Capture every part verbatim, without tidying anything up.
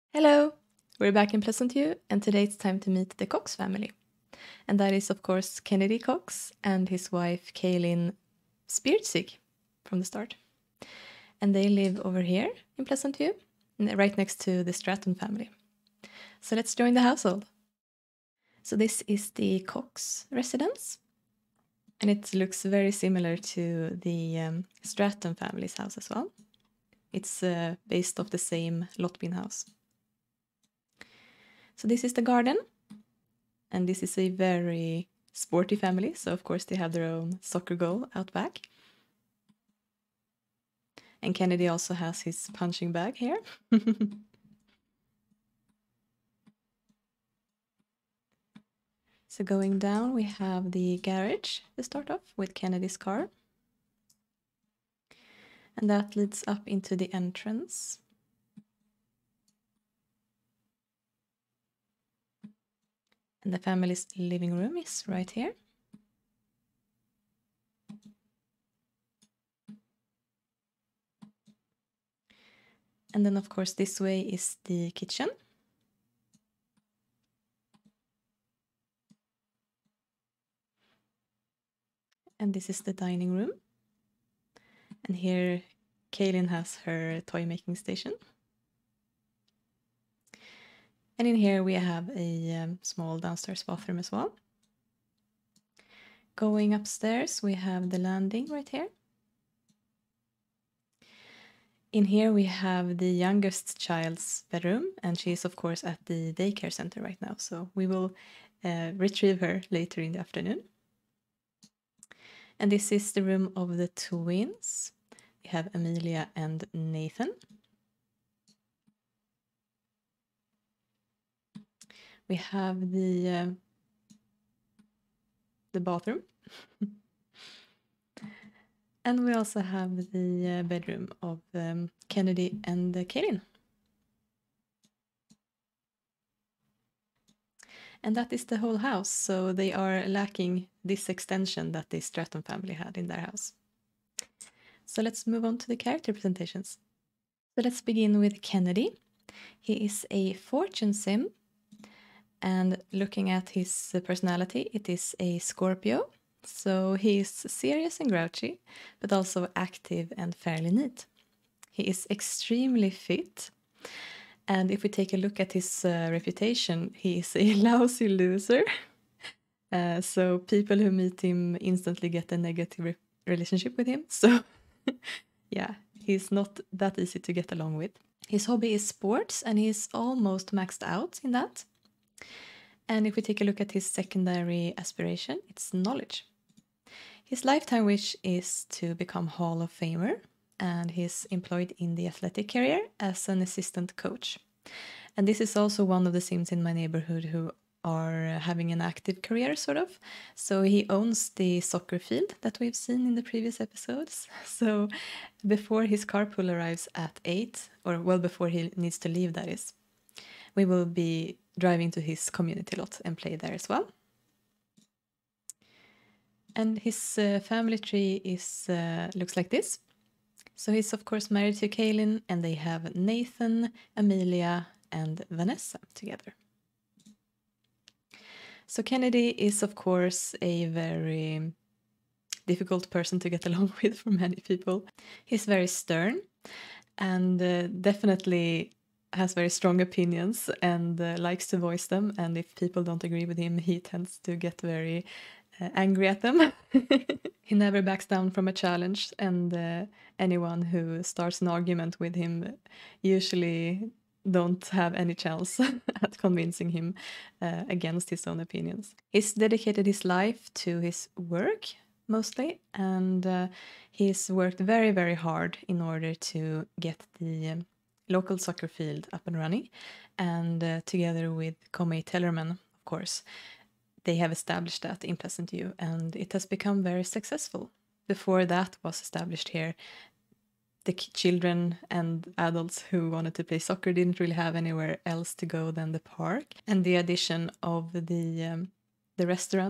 Hello! We're back in Pleasantview, and today it's time to meet the Cox family. And that is, of course, Kennedy Cox and his wife, Kaylynn, Spiritsig from the start. And they live over here in Pleasantview, right next to the Stratton family. So let's join the household. So this is the Cox residence, and it looks very similar to the um, Stratton family's house as well. It's uh, based off the same lot bin house. So this is the garden, and this is a very sporty family, so of course they have their own soccer goal out back. And Kennedy also has his punching bag here. So going down, we have the garage to start off with Kennedy's car. And that leads up into the entrance. And the family's living room is right here. And then, of course, this way is the kitchen. And this is the dining room. And here Kaylynn has her toy making station. And in here we have a um, small downstairs bathroom as well. Going upstairs, we have the landing right here. In here we have the youngest child's bedroom, and she is of course at the daycare center right now, so we will uh, retrieve her later in the afternoon. And this is the room of the twins. We have Amelia and Nathan. We have the uh, the bathroom. And we also have the uh, bedroom of um, Kennedy and uh, Kaylynn. And that is the whole house, so they are lacking this extension that the Stratton family had in their house. So let's move on to the character presentations. So let's begin with Kennedy. He is a fortune sim, and looking at his personality, it is a Scorpio. So he is serious and grouchy, but also active and fairly neat. He is extremely fit. And if we take a look at his uh, reputation, he is a lousy loser. Uh, so people who meet him instantly get a negative re relationship with him. So yeah, he's not that easy to get along with. His hobby is sports, and he's almost maxed out in that. And if we take a look at his secondary aspiration, it's knowledge. His lifetime wish is to become Hall of Famer, and he's employed in the athletic career as an assistant coach. And this is also one of the Sims in my neighborhood who are having an active career, sort of. So he owns the soccer field that we've seen in the previous episodes. So before his carpool arrives at eight, or well before he needs to leave, that is, we will be driving to his community lot and play there as well. And his uh, family tree is uh, looks like this. So he's of course married to Kaylynn, and they have Nathan, Amelia, and Vanessa together. So Kennedy is of course a very difficult person to get along with for many people. He's very stern and uh, definitely has very strong opinions and uh, likes to voice them. And if people don't agree with him, he tends to get very uh, angry at them. He never backs down from a challenge, and uh, anyone who starts an argument with him usually don't have any chance at convincing him uh, against his own opinions. He's dedicated his life to his work mostly, and uh, he's worked very, very hard in order to get the um, local soccer field up and running. And uh, together with Comey Tellerman, of course, they have established that in Pleasantview, and it has become very successful. Before that was established here, the children and adults who wanted to play soccer didn't really have anywhere else to go than the park. And the addition of the um, the restaurant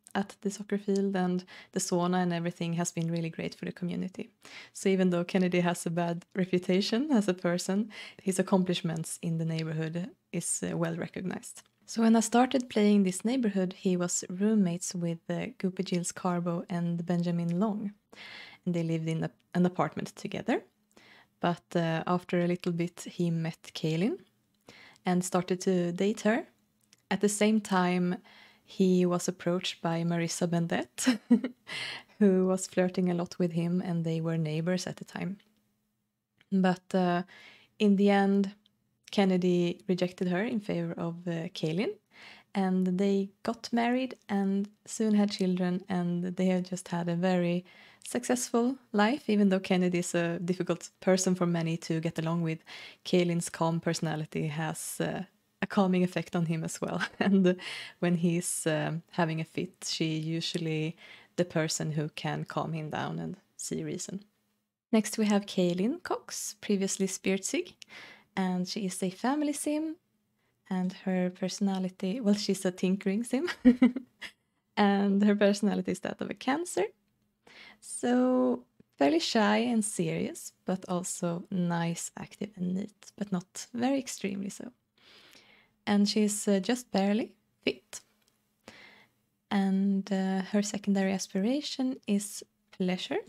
at the soccer field, and the sauna and everything has been really great for the community. So even though Kennedy has a bad reputation as a person, his accomplishments in the neighborhood is uh, well recognized. So when I started playing this neighborhood, he was roommates with uh, Goopy Gilles Carbo and Benjamin Long, and they lived in a, an apartment together. But uh, after a little bit, he met Kaylynn and started to date her. At the same time, he was approached by Marissa Bendett, who was flirting a lot with him, and they were neighbors at the time. But uh, in the end, Kennedy rejected her in favor of uh, Kaylynn, and they got married and soon had children, and they have just had a very successful life. Even though Kennedy is a difficult person for many to get along with, Kaylynn's calm personality has uh, a calming effect on him as well. And when he's um, having a fit, she's usually the person who can calm him down and see reason. Next we have Kaylynn Cox, previously Spiritsig, and she is a family sim, and her personality, well, she's a tinkering sim, and her personality is that of a Cancer. So fairly shy and serious, but also nice, active and neat, but not very extremely so. And she's uh, just barely fit. And uh, her secondary aspiration is pleasure.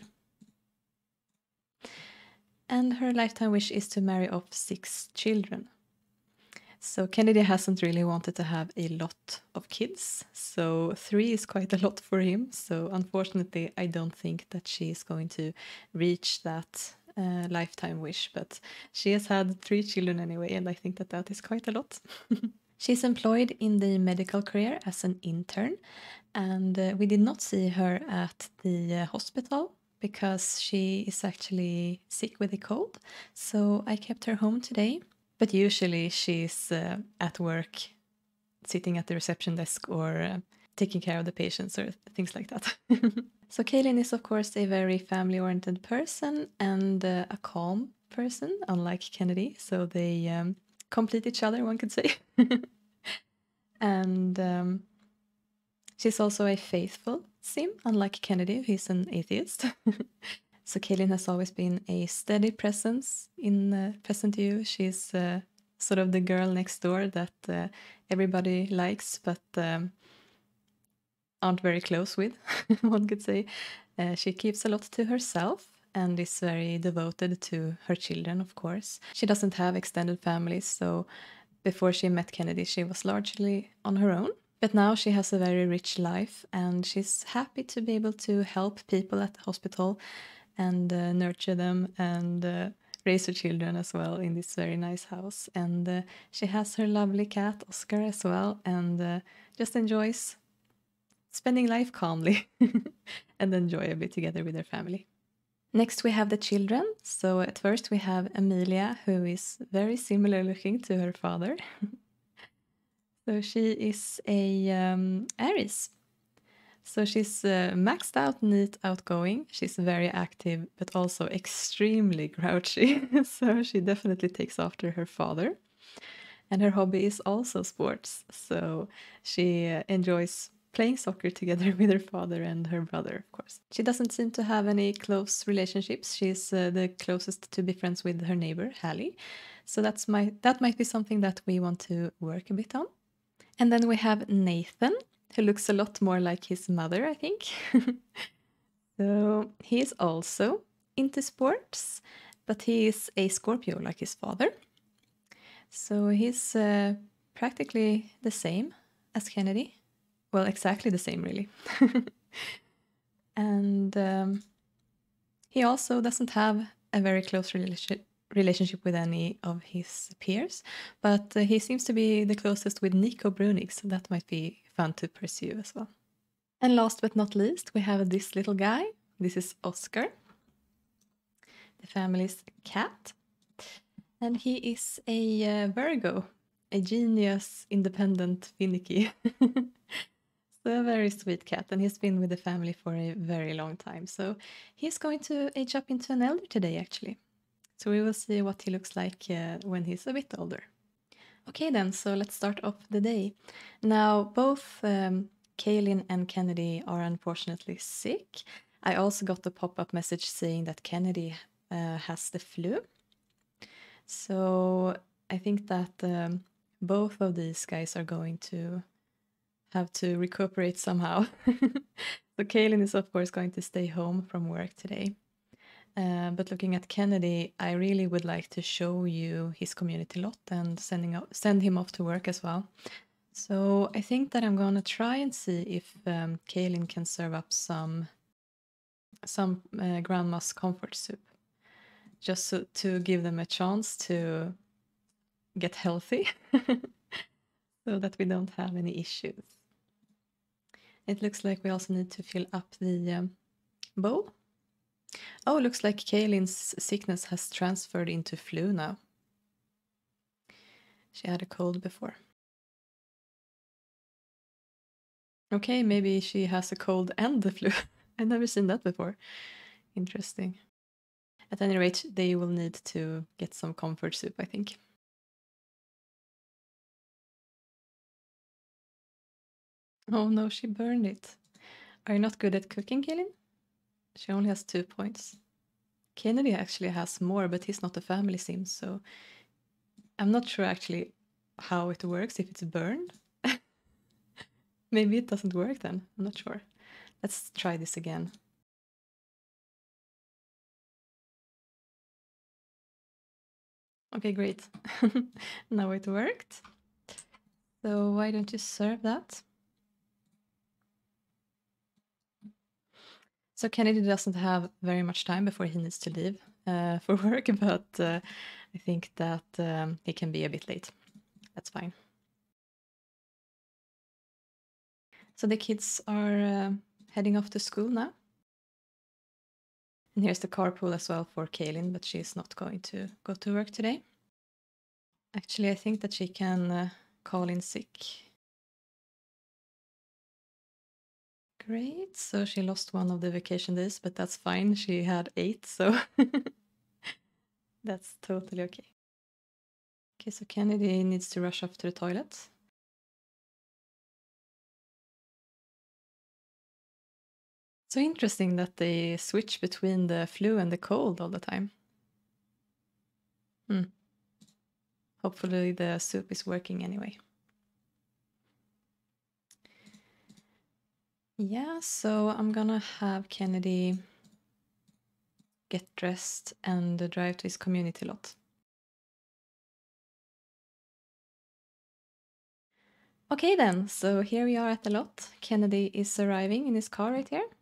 And her lifetime wish is to marry off six children. So Kennedy hasn't really wanted to have a lot of kids, so three is quite a lot for him. So unfortunately, I don't think that she is going to reach that uh, lifetime wish, but she has had three children anyway, and I think that that is quite a lot. She's employed in the medical career as an intern, and uh, we did not see her at the uh, hospital because she is actually sick with a cold, so I kept her home today. But usually she's uh, at work, sitting at the reception desk or uh, taking care of the patients or things like that. So Kaylynn is, of course, a very family-oriented person and uh, a calm person, unlike Kennedy. So they um, complete each other, one could say. And um, she's also a faithful sim, unlike Kennedy, who's an atheist. So Kaylynn has always been a steady presence in uh, Pleasantview. She's uh, sort of the girl next door that uh, everybody likes, but um, aren't very close with, one could say. Uh, she keeps a lot to herself and is very devoted to her children, of course. She doesn't have extended families, so before she met Kennedy, she was largely on her own. But now she has a very rich life, and she's happy to be able to help people at the hospital and uh, nurture them and uh, raise her children as well in this very nice house. And uh, she has her lovely cat, Oscar, as well, and uh, just enjoys spending life calmly and enjoy a bit together with her family. Next we have the children. So at first we have Amelia, who is very similar looking to her father. So she is a um, Aries. So she's uh, maxed out, neat, outgoing. She's very active, but also extremely grouchy. So she definitely takes after her father. And her hobby is also sports. So she uh, enjoys playing soccer together with her father and her brother, of course. She doesn't seem to have any close relationships. She's uh, the closest to be friends with her neighbor, Hallie. So that's my, that might be something that we want to work a bit on. And then we have Nathan, who looks a lot more like his mother, I think. So he is also into sports, but he is a Scorpio like his father. So he's uh, practically the same as Kennedy. Well, exactly the same, really. And um, he also doesn't have a very close relationship relationship with any of his peers, but uh, he seems to be the closest with Nico Brunig, so that might be fun to pursue as well. And last but not least, we have this little guy. This is Oscar, the family's cat. And he is a uh, Virgo, a genius, independent, finicky. So a very sweet cat, and he's been with the family for a very long time. So he's going to age up into an elder today, actually. So we will see what he looks like uh, when he's a bit older. Okay then, so let's start off the day. Now, both um, Kaylynn and Kennedy are unfortunately sick. I also got the pop-up message saying that Kennedy uh, has the flu. So I think that um, both of these guys are going to have to recuperate somehow. So Kaylynn is of course going to stay home from work today. Uh, but looking at Kennedy, I really would like to show you his community lot and sending out, send him off to work as well. So I think that I'm gonna try and see if um, Kaylynn can serve up some some uh, grandma's comfort soup, just so, to give them a chance to get healthy, so that we don't have any issues. It looks like we also need to fill up the um, bowl. Oh, looks like Kaylynn's sickness has transferred into flu now. She had a cold before. Okay, maybe she has a cold and the flu. I've never seen that before. Interesting. At any rate, they will need to get some comfort soup, I think. Oh no, she burned it. Are you not good at cooking, Kaylynn? She only has two points. Kennedy actually has more, but he's not a family sim, so I'm not sure actually how it works if it's burned. Maybe it doesn't work then. I'm not sure. Let's try this again. Okay, great. Now it worked. So why don't you serve that? So Kennedy doesn't have very much time before he needs to leave uh, for work, but uh, I think that um, he can be a bit late. That's fine. So the kids are uh, heading off to school now. And here's the carpool as well for Kaylynn, but she's not going to go to work today. Actually, I think that she can uh, call in sick. Great, so she lost one of the vacation days, but that's fine. She had eight, so that's totally okay. Okay, so Kennedy needs to rush off to the toilet. So interesting that they switch between the flu and the cold all the time. Hmm. Hopefully the soup is working anyway. Yeah, so I'm gonna have Kennedy get dressed and drive to his community lot. Okay then, so here we are at the lot. Kennedy is arriving in his car right here.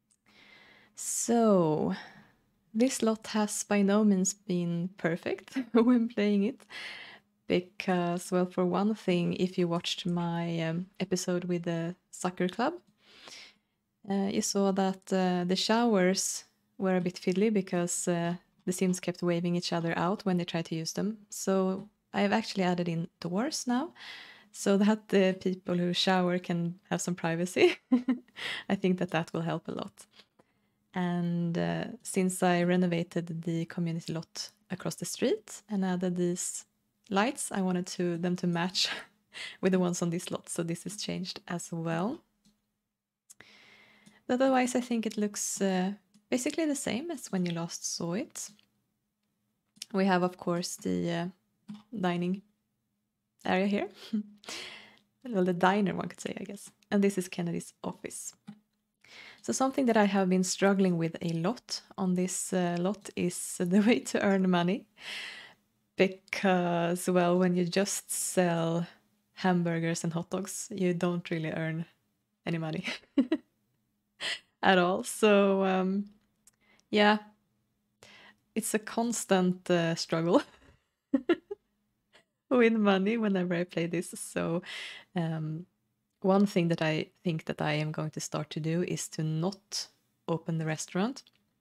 So this lot has by no means been perfect when playing it, because, well, for one thing, if you watched my um, episode with the soccer club, uh, you saw that uh, the showers were a bit fiddly because uh, the Sims kept waving each other out when they tried to use them. So I've actually added in doors now, so that the people who shower can have some privacy. I think that that will help a lot. And uh, since I renovated the community lot across the street and added these lights, I wanted to them to match with the ones on this lot, so this is changed as well. But otherwise, I think it looks uh, basically the same as when you last saw it. We have, of course, the uh, dining area here. Well, the diner, one could say, I guess. And this is Kennedy's office. So something that I have been struggling with a lot on this uh, lot is the way to earn money. Because, well, when you just sell hamburgers and hot dogs, you don't really earn any money at all. So, um, yeah, it's a constant uh, struggle with money whenever I play this. So, um, one thing that I think that I am going to start to do is to not open the restaurant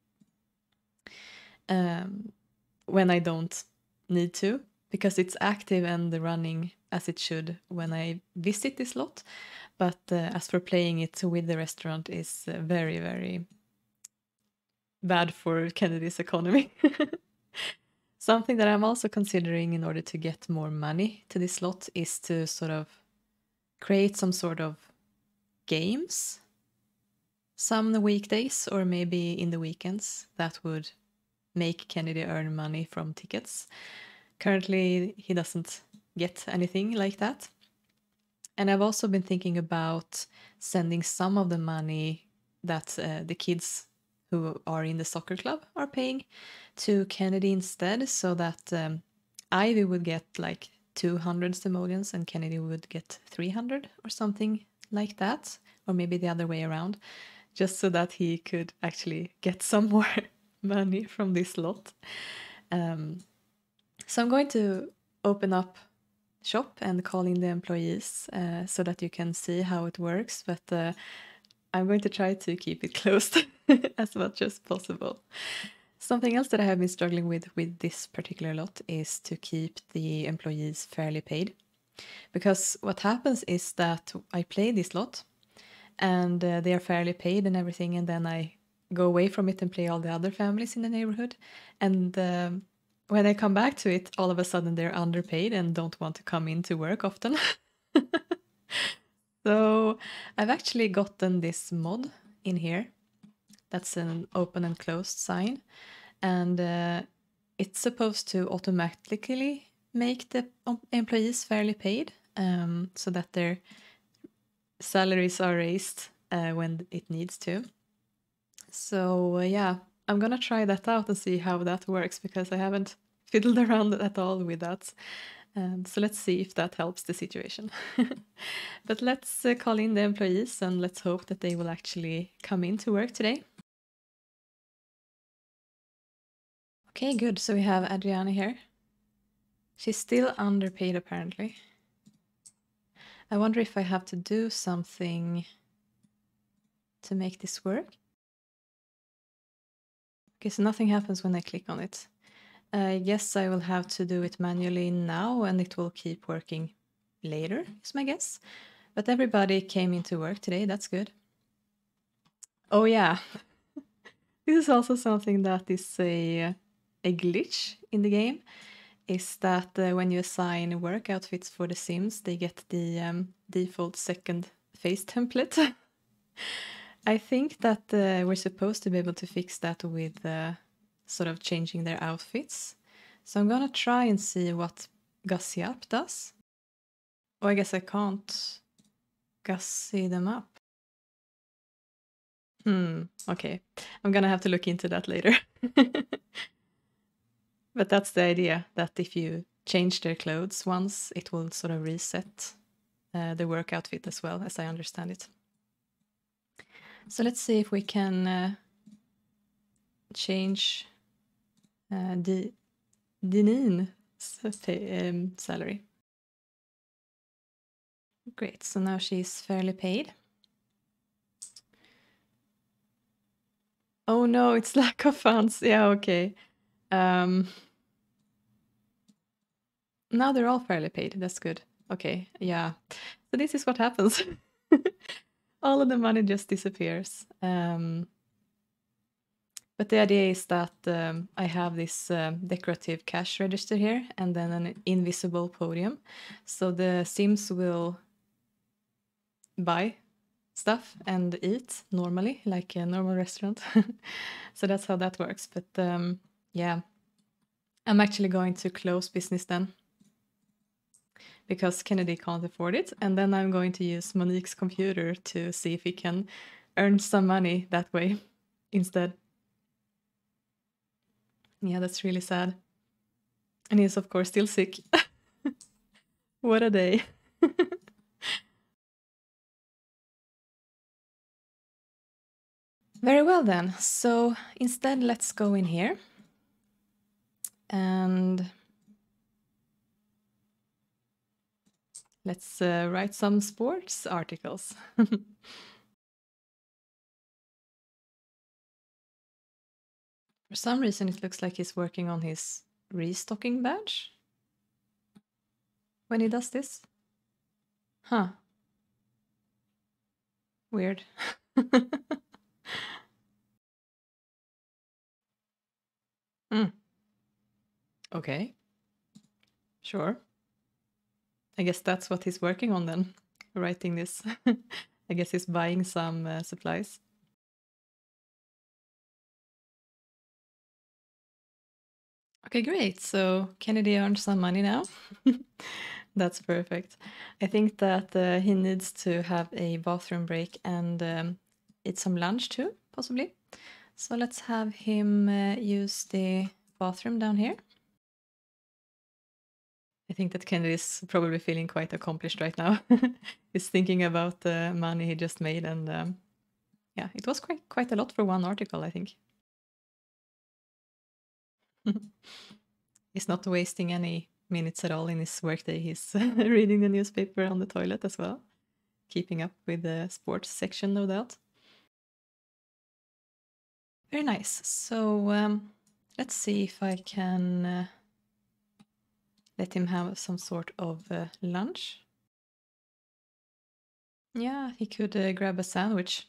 um, when I don't need to, because it's active and running as it should when I visit this lot. But uh, as for playing it with the restaurant is uh, very, very bad for Kennedy's economy. Something that I'm also considering in order to get more money to this lot is to sort of create some sort of games some the weekdays or maybe in the weekends that would make Kennedy earn money from tickets. Currently, he doesn't get anything like that. And I've also been thinking about sending some of the money that uh, the kids who are in the soccer club are paying to Kennedy instead, so that um, Ivy would get like two hundred simoleons and Kennedy would get three hundred or something like that, or maybe the other way around, just so that he could actually get some more money from this lot. Um, so I'm going to open up shop and call in the employees uh, so that you can see how it works, but uh, I'm going to try to keep it closed as much as possible. Something else that I have been struggling with with this particular lot is to keep the employees fairly paid. Because what happens is that I play this lot and uh, they are fairly paid and everything, and then I go away from it and play all the other families in the neighborhood. And um, when I come back to it, all of a sudden they're underpaid and don't want to come into work often. So I've actually gotten this mod in here. That's an open and closed sign. And uh, it's supposed to automatically make the employees fairly paid um, so that their salaries are raised uh, when it needs to. So uh, yeah, I'm gonna try that out and see how that works, because I haven't fiddled around at all with that. And so let's see if that helps the situation. But let's uh, call in the employees and let's hope that they will actually come in to work today. Okay, good. So we have Adriana here. She's still underpaid apparently. I wonder if I have to do something to make this work. Okay, so nothing happens when I click on it. I guess I will have to do it manually now and it will keep working later, is my guess. But everybody came into work today, that's good. Oh yeah, this is also something that is a, a glitch in the game, is that uh, when you assign work outfits for the Sims, they get the um, default second face template. I think that uh, we're supposed to be able to fix that with uh, sort of changing their outfits. So I'm gonna try and see what Gussy Up does. Oh, I guess I can't Gussy them up. Hmm, okay. I'm gonna have to look into that later. But that's the idea, that if you change their clothes once, it will sort of reset uh, the work outfit as well, as I understand it. So let's see if we can uh, change uh, the Dinine's um, salary. Great, so now she's fairly paid. Oh no, it's lack of funds. Yeah, okay. Um, now they're all fairly paid. That's good. Okay, yeah. So this is what happens. All of the money just disappears. Um, but the idea is that um, I have this um, decorative cash register here and then an invisible podium. So the Sims will buy stuff and eat normally, like a normal restaurant. So that's how that works. But um, yeah, I'm actually going to close business then, because Kennedy can't afford it. And then I'm going to use Monique's computer to see if he can earn some money that way instead. Yeah, that's really sad. And he's of course still sick. What a day. Very well then. So instead, let's go in here and let's uh, write some sports articles. For some reason, it looks like he's working on his restocking badge when he does this. Huh. Weird. Mm. Okay. Sure. I guess that's what he's working on then, writing this. I guess he's buying some uh, supplies. Okay, great. So Kennedy earned some money now. That's perfect. I think that uh, he needs to have a bathroom break and um, eat some lunch too, possibly. So let's have him uh, use the bathroom down here. I think that Kennedy is probably feeling quite accomplished right now. He's thinking about the money he just made, and um, yeah, it was quite quite a lot for one article, I think. He's not wasting any minutes at all in his workday. He's reading the newspaper on the toilet as well, keeping up with the sports section, no doubt. Very nice. So um, let's see if I can uh, let him have some sort of uh, lunch. Yeah, he could uh, grab a sandwich.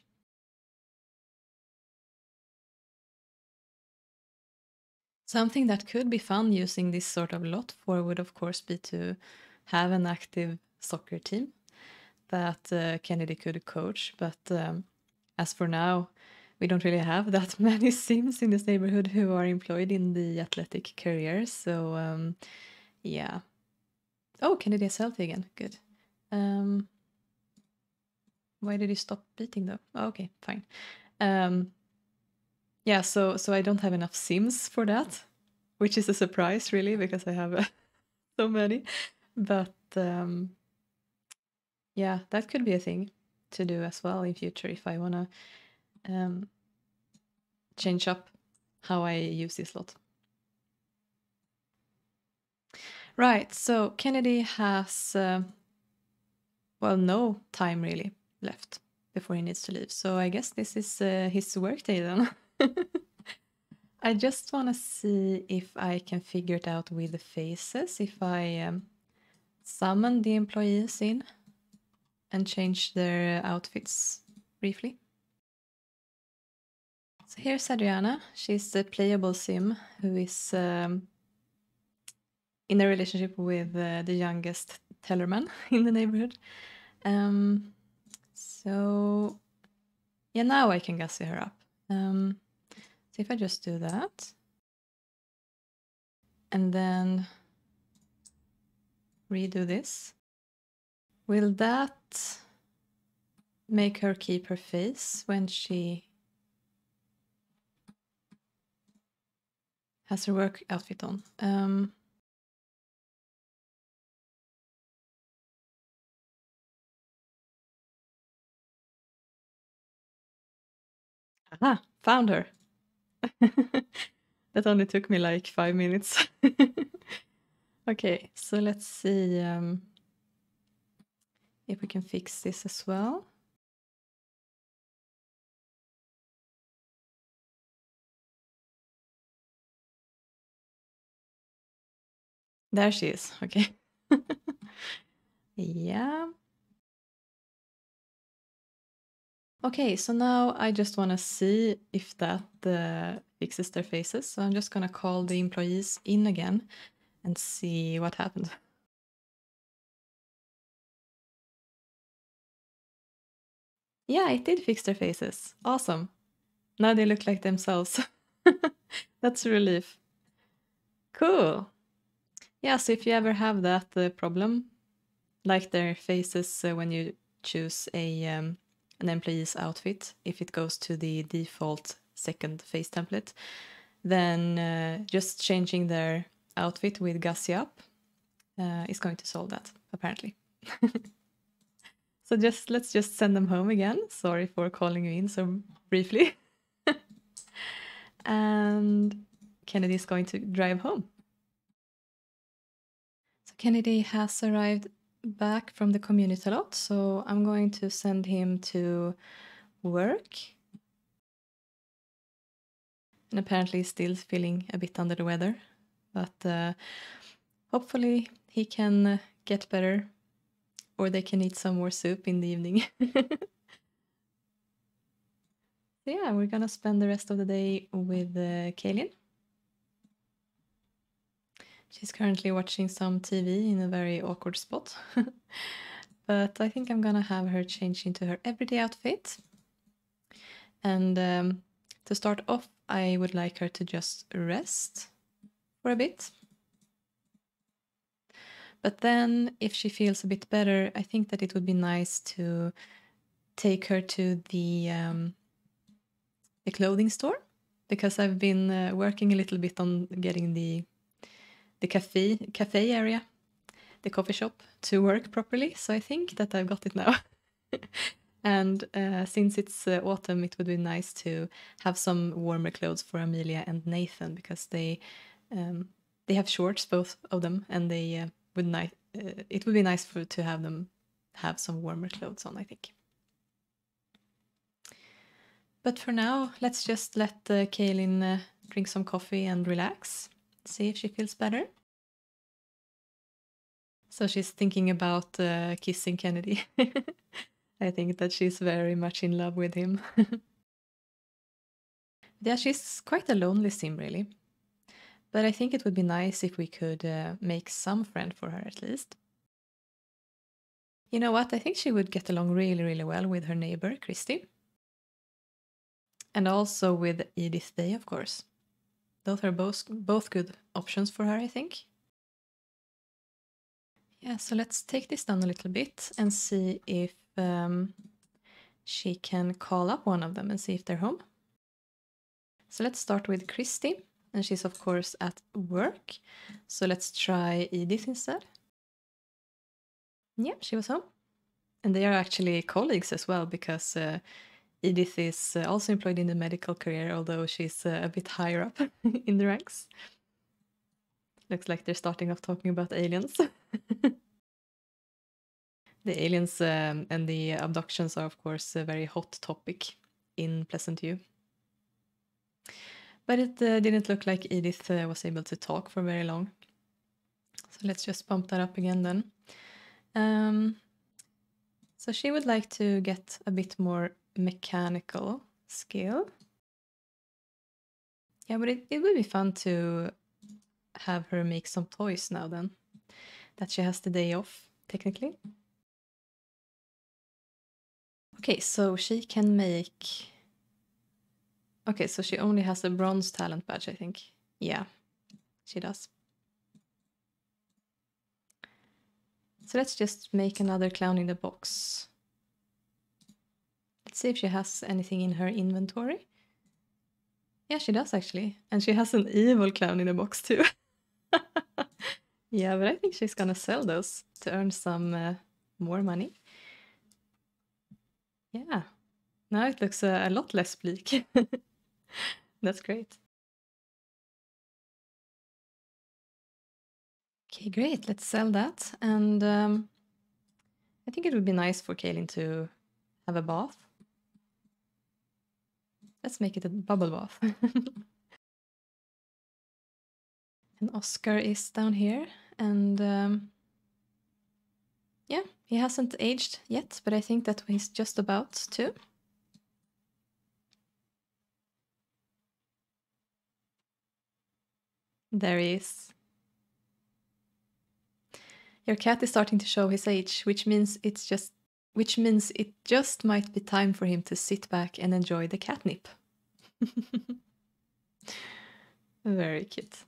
Something that could be fun using this sort of lot for would of course be to have an active soccer team that uh, Kennedy could coach, but um, as for now, we don't really have that many Sims in this neighborhood who are employed in the athletic career, so um, yeah. Oh, Kennedy is healthy again, good. Um, why did he stop beating though? Oh, okay, fine. Um, yeah, so so I don't have enough Sims for that, which is a surprise really, because I have uh, so many. But um, yeah, that could be a thing to do as well in future if I want to um, change up how I use this lot. Right, so Kennedy has, uh, well, no time really left before he needs to leave. So I guess this is uh, his workday then. I just want to see if I can figure it out with the faces, if I um, summon the employees in and change their outfits briefly. So here's Adriana. She's the playable sim who is um, in a relationship with uh, the youngest tellerman in the neighborhood. Um, so yeah, now I can gussy her up. Um, so if I just do that, and then redo this, will that make her keep her face when she has her work outfit on? Um, aha, found her. That only took me like five minutes. Okay, so let's see um, if we can fix this as well. There she is. Okay. Yeah. Okay, so now I just want to see if that uh, fixes their faces. So I'm just going to call the employees in again and see what happened. Yeah, it did fix their faces. Awesome. Now they look like themselves. That's a relief. Cool. Yeah, so if you ever have that uh, problem, like their faces uh, when you choose a um, an employee's outfit, if it goes to the default second face template, then uh, just changing their outfit with Gussy Up uh, is going to solve that, apparently. So just let's just send them home again. Sorry for calling you in so briefly. And Kennedy is going to drive home. So Kennedy has arrived back from the community lot, so I'm going to send him to work. And apparently he's still feeling a bit under the weather, but uh, hopefully he can uh, get better, or they can eat some more soup in the evening. So yeah, we're gonna spend the rest of the day with uh, Kaylynn. She's currently watching some T V in a very awkward spot. but I think I'm gonna have her change into her everyday outfit. And um, to start off, I would like her to just rest for a bit. But then if she feels a bit better, I think that it would be nice to take her to the, um, the clothing store, because I've been uh, working a little bit on getting the, the cafe, cafe area, the coffee shop, to work properly. So I think that I've got it now. And uh, since it's uh, autumn, it would be nice to have some warmer clothes for Amelia and Nathan, because they um, they have shorts, both of them, and they uh, would ni- uh, it would be nice for to have them have some warmer clothes on, I think. But for now, let's just let uh, Kaylynn uh, drink some coffee and relax, see if she feels better. So she's thinking about uh, kissing Kennedy. I think that she's very much in love with him. Yeah, she's quite a lonely sim, really. But I think it would be nice if we could uh, make some friend for her at least. You know what? I think she would get along really, really well with her neighbor, Christy. And also with Edith Day, of course. Those are both, both good options for her, I think. Yeah, so let's take this down a little bit and see if um, she can call up one of them and see if they're home. So let's start with Christy, and she's of course at work. So let's try Edith instead. Yeah, she was home. And they are actually colleagues as well, because uh, Edith is uh, also employed in the medical career, although she's uh, a bit higher up in the ranks. Looks like they're starting off talking about aliens. The aliens um, and the abductions are, of course, a very hot topic in Pleasantview. But it uh, didn't look like Edith uh, was able to talk for very long. So let's just bump that up again then. Um, so she would like to get a bit more mechanical skill. Yeah, but it, it would be fun to have her make some toys now then, that she has the day off, technically. Okay, so she can make... Okay, so she only has a bronze talent badge, I think. Yeah, she does. So let's just make another clown in the box. Let's see if she has anything in her inventory. Yeah, she does actually. And she has an evil clown in a box too. Yeah, but I think she's gonna sell those to earn some uh, more money. Yeah, now it looks uh, a lot less bleak. That's great. Okay, great. Let's sell that. And um, I think it would be nice for Kaylynn to have a bath. Let's make it a bubble bath. And Oscar is down here. And um, yeah, he hasn't aged yet, but I think that he's just about to. There he is. Your cat is starting to show his age, which means it's just which means it just might be time for him to sit back and enjoy the catnip. Very cute.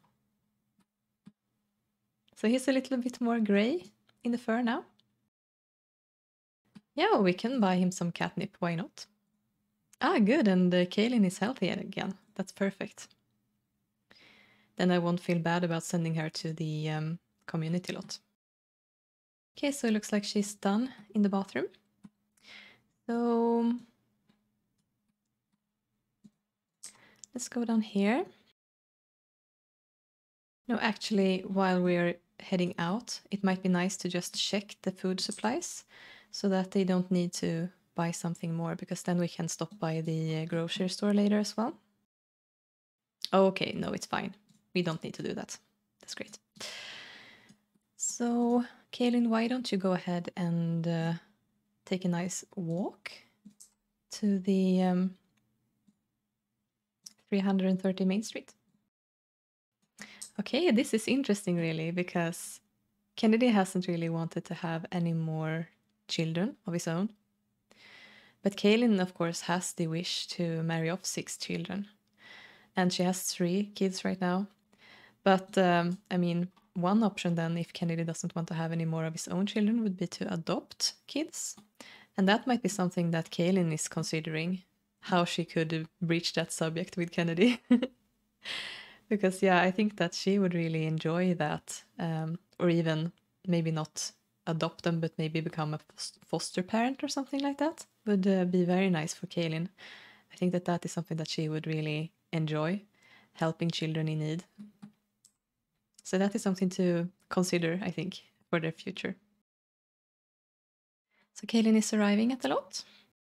So he's a little bit more gray in the fur now. Yeah, we can buy him some catnip, why not? Ah, good, and uh, Kaylynn is healthy again. That's perfect. Then I won't feel bad about sending her to the um, community lot. Okay, so it looks like she's done in the bathroom. So let's go down here. No, actually, while we're heading out, it might be nice to just check the food supplies so that they don't need to buy something more, because then we can stop by the grocery store later as well. Okay, no, it's fine. We don't need to do that. That's great. So, Kaylynn, why don't you go ahead and uh, take a nice walk to the um, three hundred thirty Main Street? Okay, this is interesting really, because Kennedy hasn't really wanted to have any more children of his own. But Kaylynn, of course, has the wish to marry off six children. And she has three kids right now. But, um, I mean, one option then, if Kennedy doesn't want to have any more of his own children, would be to adopt kids. And that might be something that Kaylynn is considering, how she could breach that subject with Kennedy. Because, yeah, I think that she would really enjoy that. Um, or even maybe not adopt them, but maybe become a foster parent or something like that. Would uh, be very nice for Kaylynn. I think that that is something that she would really enjoy, helping children in need. So that is something to consider, I think, for their future. So Kaylynn is arriving at the lot.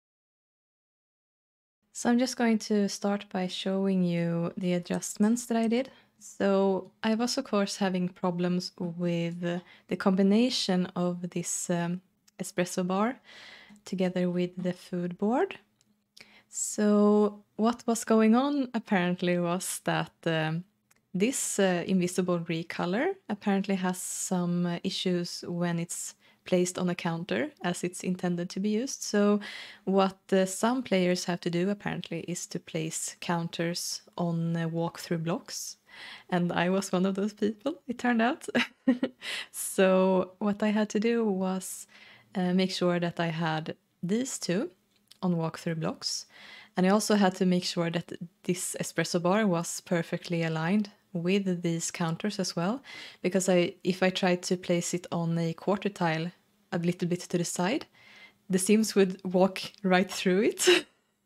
So I'm just going to start by showing you the adjustments that I did. So I was, of course, having problems with the combination of this um, espresso bar together with the food board. So what was going on apparently was that um, this uh, invisible recolor apparently has some uh, issues when it's placed on a counter as it's intended to be used. So what uh, some players have to do apparently is to place counters on uh, walkthrough blocks. And I was one of those people, it turned out. So what I had to do was uh, make sure that I had these two on walkthrough blocks. And I also had to make sure that this espresso bar was perfectly aligned with these counters as well, because I, if I tried to place it on a quarter tile a little bit to the side, the Sims would walk right through it.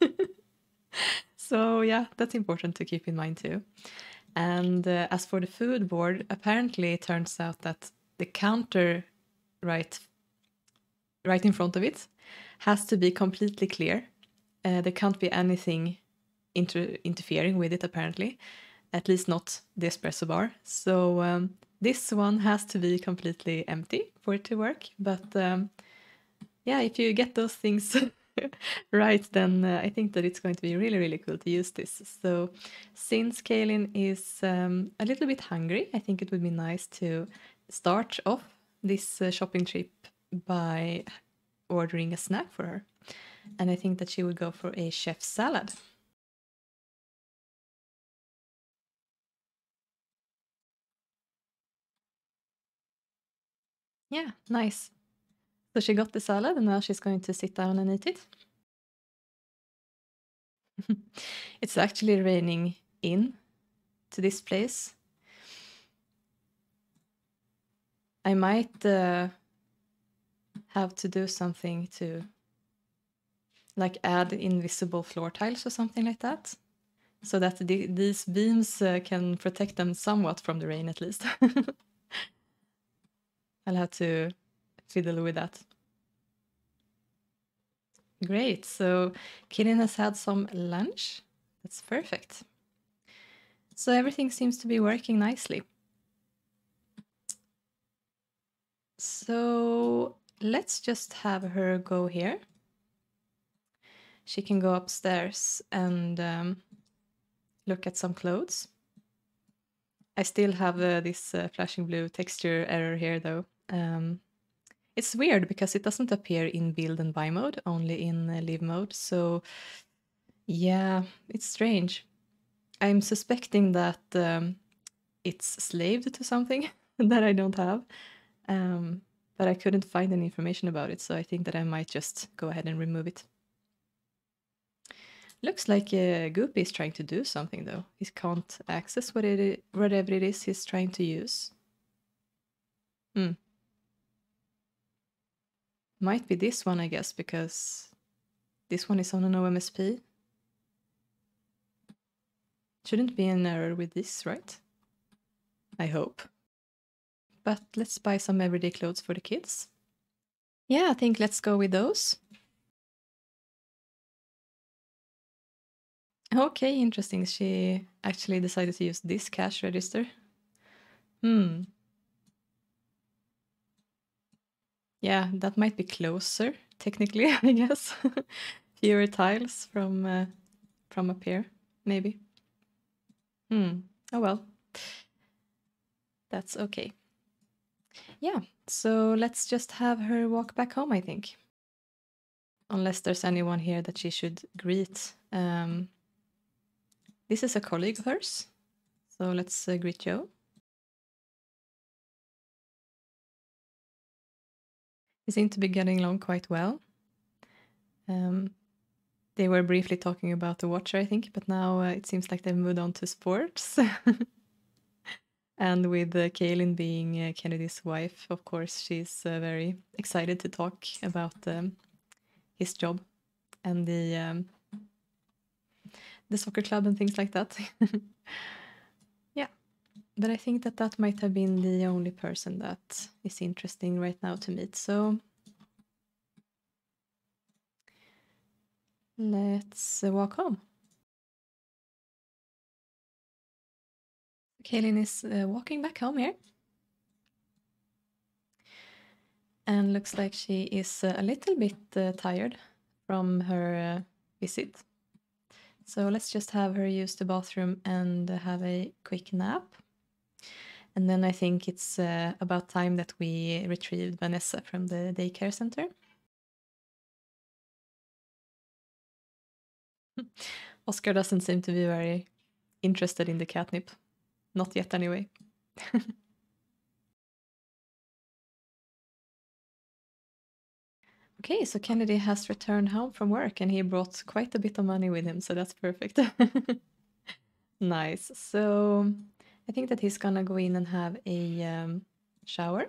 So yeah, that's important to keep in mind too. And uh, as for the food board, apparently it turns out that the counter right, right in front of it has to be completely clear. Uh, there can't be anything inter interfering with it, apparently. At least not the espresso bar. So um, this one has to be completely empty for it to work. But um, yeah, if you get those things right, then uh, I think that it's going to be really, really cool to use this. So since Kaylynn is um, a little bit hungry, I think it would be nice to start off this uh, shopping trip by ordering a snack for her. And I think that she would go for a chef's salad. Yeah, nice. So she got the salad and now she's going to sit down and eat it. It's actually raining in to this place. I might uh, have to do something to like add invisible floor tiles or something like that, so that the, these beams uh, can protect them somewhat from the rain at least. I'll have to fiddle with that. Great, so Kaylynn has had some lunch. That's perfect. So everything seems to be working nicely. So let's just have her go here. She can go upstairs and um, look at some clothes. I still have uh, this uh, flashing blue texture error here though. Um, it's weird because it doesn't appear in build and buy mode, only in uh, live mode. So yeah, it's strange. I'm suspecting that um, it's slaved to something that I don't have. Um, but I couldn't find any information about it, so I think that I might just go ahead and remove it. Looks like uh, Goopy is trying to do something though. He can't access what it, whatever it is he's trying to use. Hmm. Might be this one, I guess, because this one is on an O M S P. Shouldn't be an error with this, right? I hope. But let's buy some everyday clothes for the kids. Yeah, I think let's go with those. Okay, interesting. She actually decided to use this cash register. Hmm. Yeah, that might be closer, technically, I guess. Fewer tiles from uh, from up here, maybe. Hmm. Oh well. That's okay. yeah, so let's just have her walk back home, I think. Unless there's anyone here that she should greet. Um, this is a colleague of hers, so let's uh, greet Joe. They seem to be getting along quite well. Um, they were briefly talking about the Watcher, I think, but now uh, it seems like they've moved on to sports. And with uh, Kaylynn being uh, Kennedy's wife, of course, she's uh, very excited to talk about um, his job and the um, the soccer club and things like that. Yeah, but I think that that might have been the only person that is interesting right now to meet. So let's uh, walk home. Kaylynn is uh, walking back home here. And looks like she is uh, a little bit uh, tired from her uh, visit. So let's just have her use the bathroom and uh, have a quick nap. And then I think it's uh, about time that we retrieved Vanessa from the daycare center. Oscar doesn't seem to be very interested in the catnip. Not yet, anyway. Okay, so Kennedy has returned home from work and he brought quite a bit of money with him, so that's perfect. Nice. So I think that he's gonna go in and have a um, shower.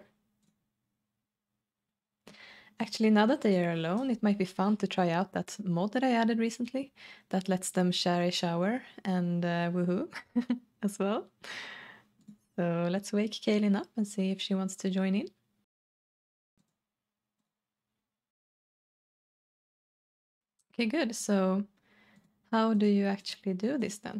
Actually, now that they are alone, it might be fun to try out that mod that I added recently that lets them share a shower and uh, woohoo as well. So let's wake Kaylynn up and see if she wants to join in. Okay, good. So how do you actually do this then?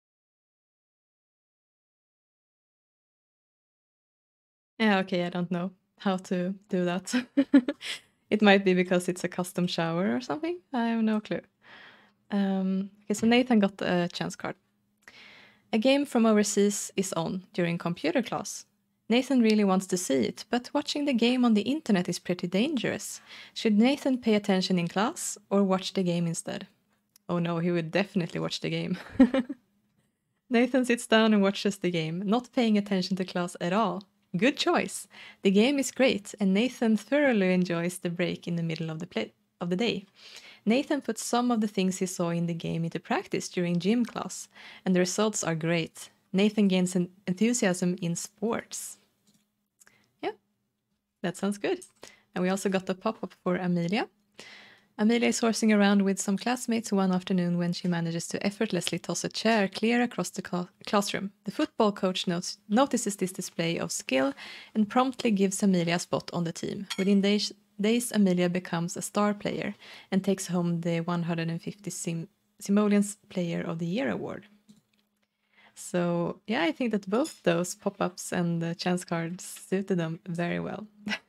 Yeah, okay, I don't know how to do that. It might be because it's a custom shower or something. I have no clue. Um, okay, so Nathan got a chance card. A game from overseas is on during computer class. Nathan really wants to see it, but watching the game on the internet is pretty dangerous. Should Nathan pay attention in class or watch the game instead? Oh no, he would definitely watch the game. Nathan sits down and watches the game, not paying attention to class at all. Good choice. The game is great, and Nathan thoroughly enjoys the break in the middle of the play of the day. Nathan puts some of the things he saw in the game into practice during gym class, and the results are great. Nathan gains an enthusiasm in sports. Yeah, that sounds good. And we also got the pop-up for Amelia. Amelia is horsing around with some classmates one afternoon when she manages to effortlessly toss a chair clear across the cl- classroom. The football coach notes, notices this display of skill and promptly gives Amelia a spot on the team. Within days, days Amelia becomes a star player and takes home the one hundred fifty Sim- Simoleons Player of the Year award. So, yeah, I think that both those pop-ups and the chance cards suited them very well.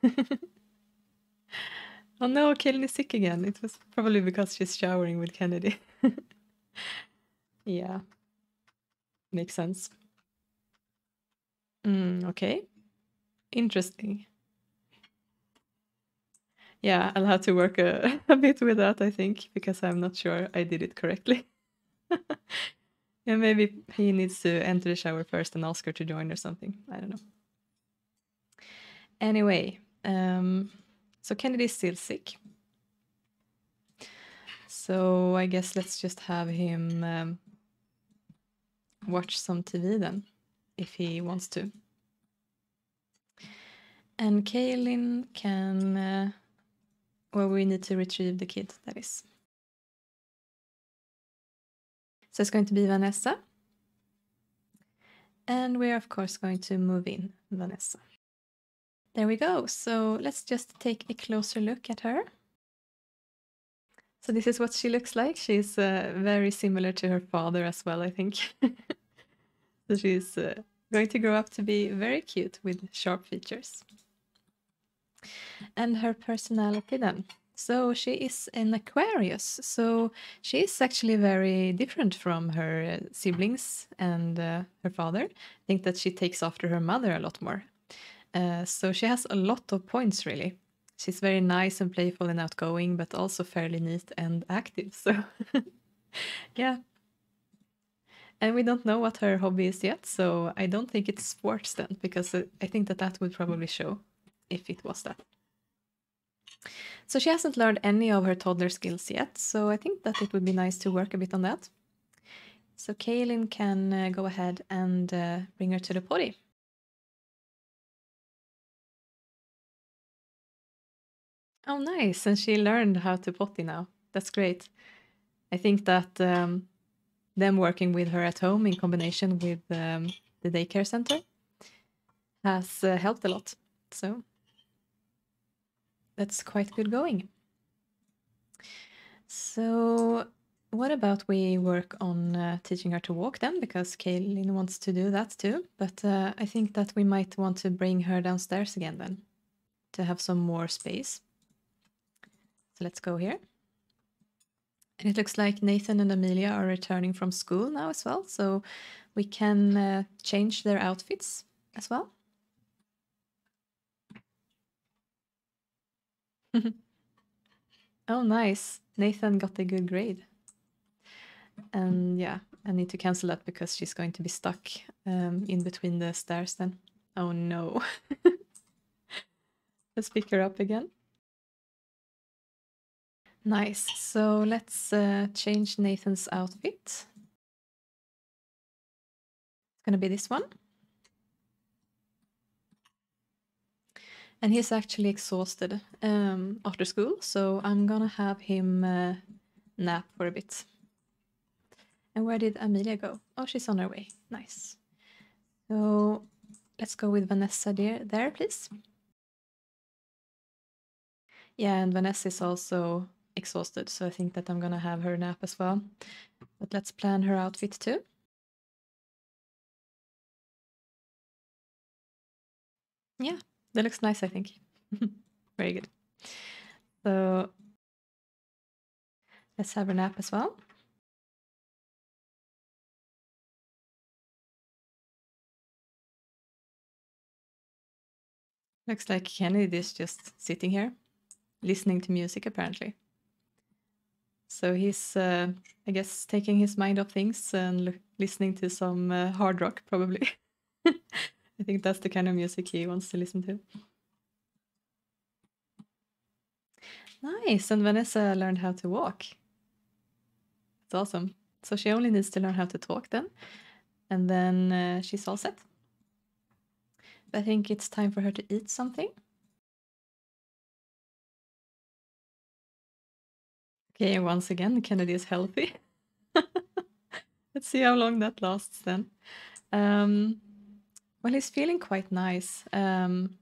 Oh no, Kaylynn is sick again. It was probably because she's showering with Kennedy. Yeah, makes sense. Mm, okay, interesting. Yeah, I'll have to work a, a bit with that, I think, because I'm not sure I did it correctly. Yeah, maybe he needs to enter the shower first and ask her to join or something. I don't know. Anyway, um, so Kennedy's still sick. So I guess let's just have him um, watch some T V then, if he wants to. And Kaylynn can... Uh, well, we need to retrieve the kid, that is. So it's going to be Vanessa. And we're, of course, going to move in Vanessa. There we go. So let's just take a closer look at her. So this is what she looks like. She's uh, very similar to her father as well, I think. So she's uh, going to grow up to be very cute with sharp features. And her personality then. So she is an Aquarius. So she is actually very different from her siblings and uh, her father. I think that she takes after her mother a lot more. Uh, so she has a lot of points, really. She's very nice and playful and outgoing, but also fairly neat and active. So, yeah. And we don't know what her hobby is yet, so I don't think it's sports then, because uh, I think that that would probably show if it was that. So she hasn't learned any of her toddler skills yet, so I think that it would be nice to work a bit on that. So Kaylynn can uh, go ahead and uh, bring her to the potty. Oh, nice. And she learned how to potty now. That's great. I think that um, them working with her at home in combination with um, the daycare center has uh, helped a lot. So that's quite good going. So what about we work on uh, teaching her to walk then? Because Kaylynn wants to do that too. But uh, I think that we might want to bring her downstairs again then to have some more space. So let's go here. And it looks like Nathan and Amelia are returning from school now as well. So we can uh, change their outfits as well. Oh, nice. Nathan got a good grade. And yeah, I need to cancel that because she's going to be stuck um, in between the stairs then. Oh no. Let's pick her up again. Nice. So let's uh, change Nathan's outfit. It's going to be this one. And he's actually exhausted um, after school, so I'm going to have him uh, nap for a bit. And where did Amelia go? Oh, she's on her way. Nice. So let's go with Vanessa there, there please. Yeah, and Vanessa is also exhausted, so I think that I'm gonna have her nap as well. But let's plan her outfit too. Yeah, that looks nice, I think. Very good. So let's have her nap as well. Looks like Kennedy is just sitting here, listening to music apparently. So he's, uh, I guess, taking his mind off things and listening to some uh, hard rock, probably. I think that's the kind of music he wants to listen to. Nice, and Vanessa learned how to walk. It's awesome. So she only needs to learn how to talk then, and then uh, she's all set. I think it's time for her to eat something. Okay, once again, Kennedy is healthy. Let's see how long that lasts then. Um, well, he's feeling quite nice. Um,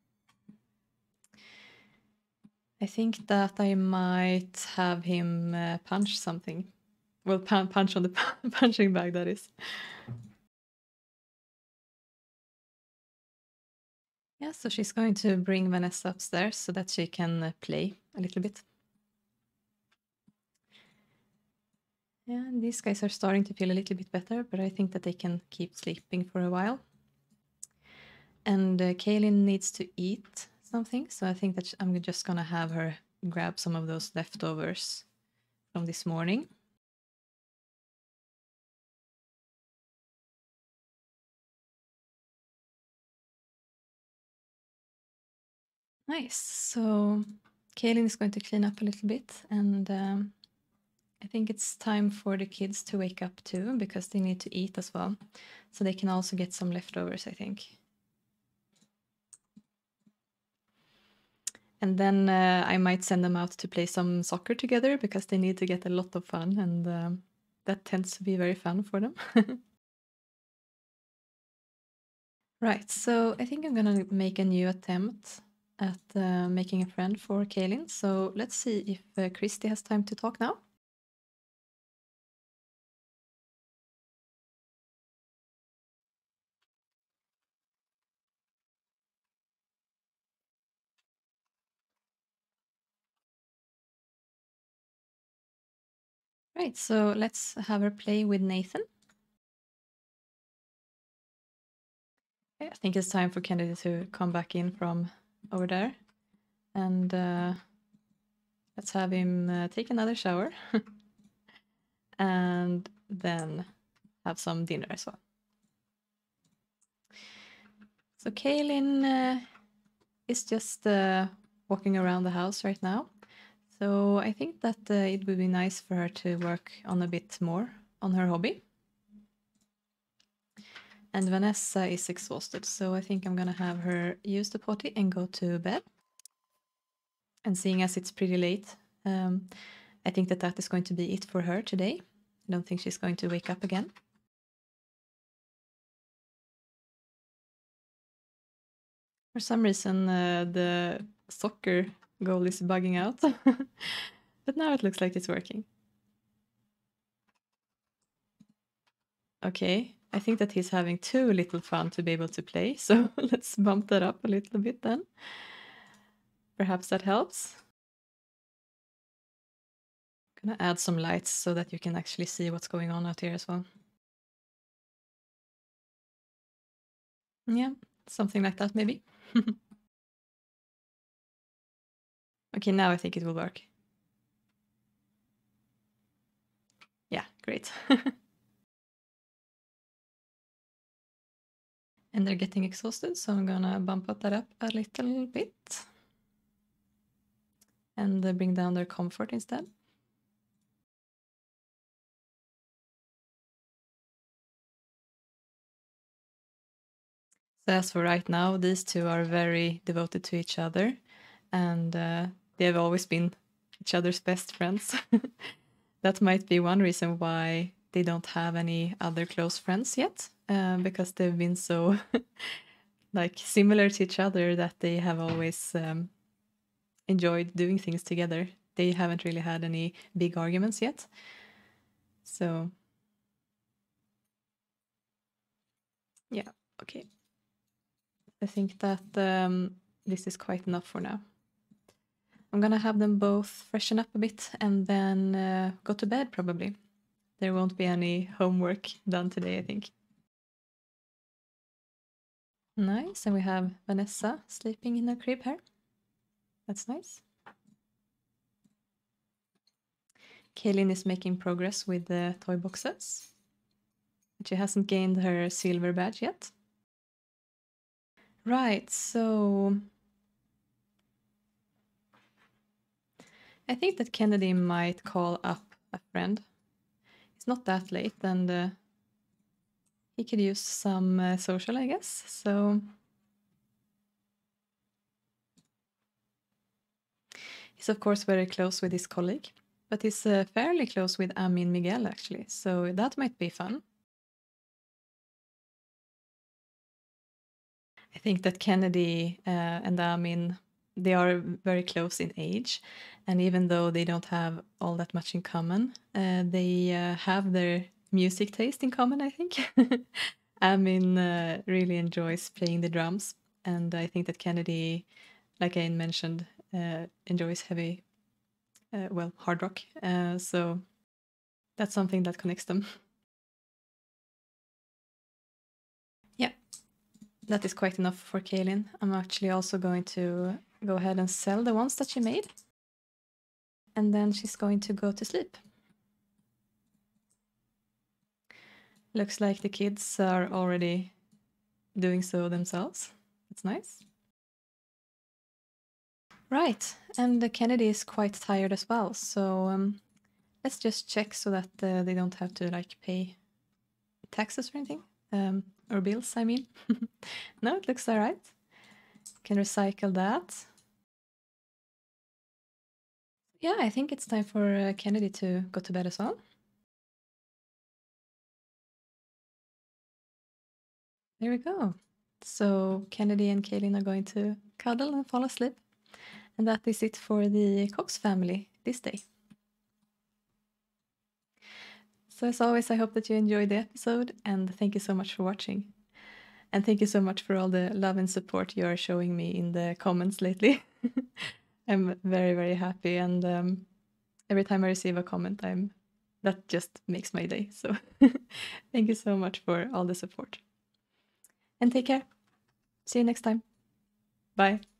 I think that I might have him uh, punch something. Well, punch on the punching bag, that is. Yeah, so she's going to bring Vanessa upstairs so that she can uh, play a little bit. Yeah, and these guys are starting to feel a little bit better, but I think that they can keep sleeping for a while. And uh, Kaylynn needs to eat something, so I think that I'm just gonna have her grab some of those leftovers from this morning. Nice. So Kaylynn is going to clean up a little bit, and um, I think it's time for the kids to wake up too, because they need to eat as well. So they can also get some leftovers, I think. And then uh, I might send them out to play some soccer together because they need to get a lot of fun, and um, that tends to be very fun for them. Right, so I think I'm gonna make a new attempt at uh, making a friend for Kaylynn. So let's see if uh, Christy has time to talk now. Right, so let's have her play with Nathan. I think it's time for Kennedy to come back in from over there. And uh, let's have him uh, take another shower. And then have some dinner as well. So Kaylynn uh, is just uh, walking around the house right now. So I think that uh, it would be nice for her to work on a bit more on her hobby. And Vanessa is exhausted, so I think I'm gonna have her use the potty and go to bed. And seeing as it's pretty late, um, I think that that is going to be it for her today. I don't think she's going to wake up again. For some reason, uh, the soccer goal is bugging out. But now it looks like it's working. Okay, I think that he's having too little fun to be able to play, so let's bump that up a little bit then. Perhaps that helps. I'm gonna add some lights so that you can actually see what's going on out here as well. Yeah, something like that maybe. Okay, now I think it will work. Yeah, great. And they're getting exhausted, so I'm gonna bump up that up a little bit. And uh, bring down their comfort instead. So as for right now, these two are very devoted to each other. And uh, they have always been each other's best friends. That might be one reason why they don't have any other close friends yet, uh, because they've been so like similar to each other that they have always um, enjoyed doing things together. They haven't really had any big arguments yet. So yeah, okay. I think that um, this is quite enough for now. I'm gonna have them both freshen up a bit and then uh, go to bed probably. There won't be any homework done today, I think. Nice, and we have Vanessa sleeping in her crib here. That's nice. Kaylynn is making progress with the toy boxes. She hasn't gained her silver badge yet. Right, so I think that Kennedy might call up a friend. It's not that late, and uh, he could use some uh, social, I guess. So he's of course very close with his colleague, but he's uh, fairly close with Amin Miguel actually. So that might be fun. I think that Kennedy uh, and Amin, they are very close in age, and even though they don't have all that much in common, uh, they uh, have their music taste in common, I think. Amin uh, really enjoys playing the drums, and I think that Kennedy, like I mentioned, uh, enjoys heavy, uh, well, hard rock. Uh, so that's something that connects them. Yeah, that is quite enough for Kaylynn. I'm actually also going to go ahead and sell the ones that she made. And then she's going to go to sleep. Looks like the kids are already doing so themselves. That's nice. Right, and uh, Kennedy is quite tired as well, so um, let's just check so that uh, they don't have to like pay taxes or anything, um, or bills, I mean. No, it looks all right. Can recycle that. Yeah, I think it's time for uh, Kennedy to go to bed as well. There we go. So Kennedy and Kaylynn are going to cuddle and fall asleep. And that is it for the Cox family this day. So as always, I hope that you enjoyed the episode, and thank you so much for watching. And thank you so much for all the love and support you are showing me in the comments lately. I'm very, very happy, and um, every time I receive a comment, I'm that just makes my day. So thank you so much for all the support. And take care. See you next time. Bye.